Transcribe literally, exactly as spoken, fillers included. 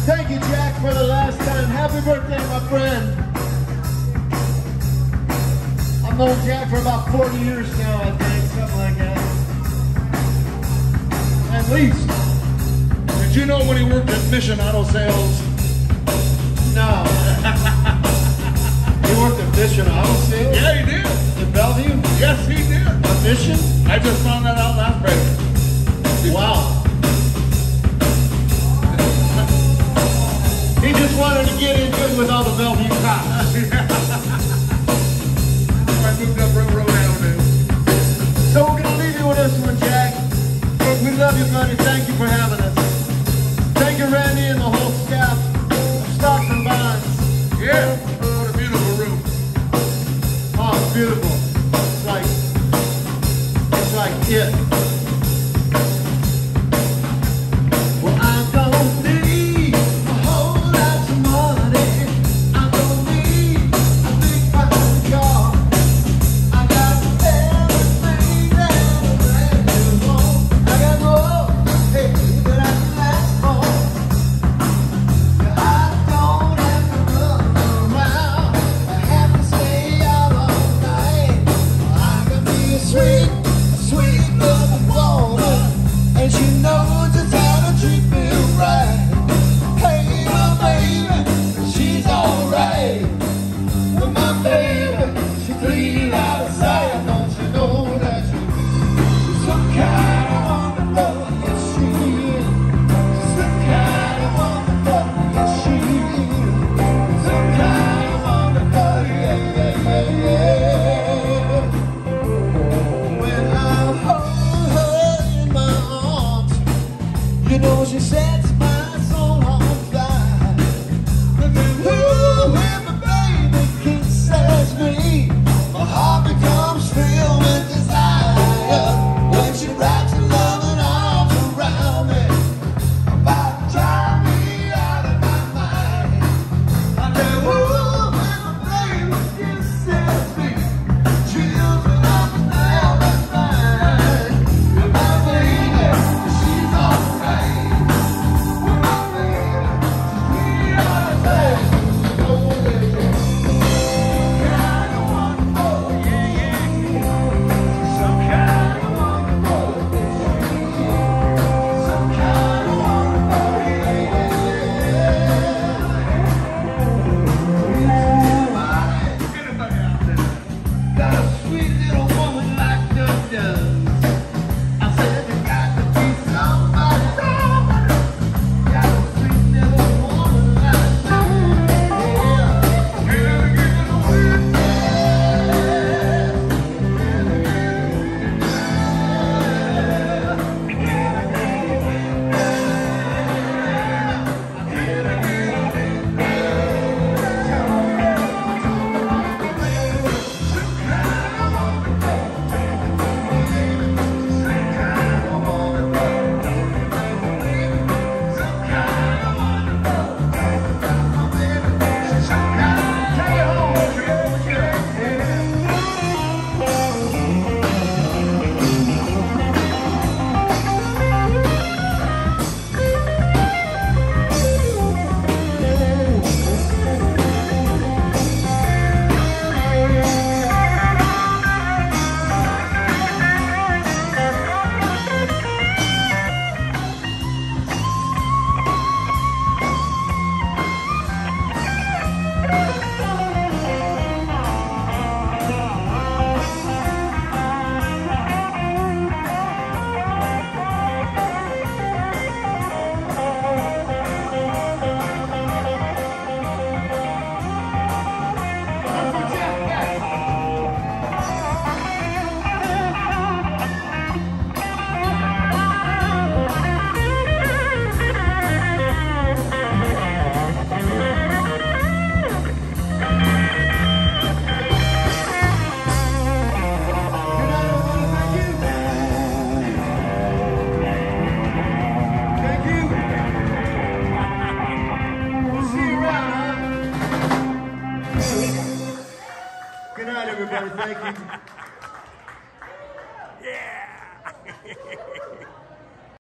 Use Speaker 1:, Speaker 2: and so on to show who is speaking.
Speaker 1: Thank you, Jack, for the last time. Happy birthday, my friend. I've known Jack for about forty years now, I think, something like that. At least.
Speaker 2: Did you know when he worked at Mission Auto Sales?
Speaker 1: No. He worked at Mission Auto Sales?
Speaker 2: Yeah, he did.
Speaker 1: In Bellevue?
Speaker 2: Yes, he did.
Speaker 1: A Mission?
Speaker 2: I just found that out last night.
Speaker 1: Wow. He just wanted to get in good with all the Bellevue cops.
Speaker 2: I moved up Railroad Avenue.
Speaker 1: So we're going to leave you with this one, Jack. We love you, buddy. Thank you for having us. Thank you, Randy, and the whole staff of Stocks and Bonds.
Speaker 2: Yeah, what a beautiful room.
Speaker 1: Oh, it's beautiful. It's like, it's like it. Well, I'm gonna need a whole lot of money. I'm gonna need a big fucking car. I got everything that a man could want. I got more, hey, that I can ask for. I don't have to run around. I have to stay out all night. I can be a sweet, sweet little woman, and she knows just how to treat me right. Hey, my baby, she's alright. But my baby, she clean out of sight. Don't you know that she's some kind of wonderful? Yes, she is. Some kind of wonderful. Yes, she is. Some kind of wonderful. Yeah, yeah, yeah, yeah. When I hold her in my arms, you know she sets my soul on fire. And then ooh, when my baby kisses me, my heart becomes filled with desire. When she wraps her loving arms around me, about to drive me out of my mind. And then ooh, when my baby kisses me, chills me up and down my spine. And my baby, she's alright. With my baby, she's alright. Oh, baby, kind of wonderful, yeah, yeah. Some kind of wonderful, some kind of wonderful, yeah, yeah, yeah.
Speaker 2: Anybody out there?
Speaker 1: Got a sweet little woman like the does. I said you got to be somebody, somebody. Got a sweet little woman like the yeah.
Speaker 2: Get it, get it away.
Speaker 1: Good night, everybody. Thank you.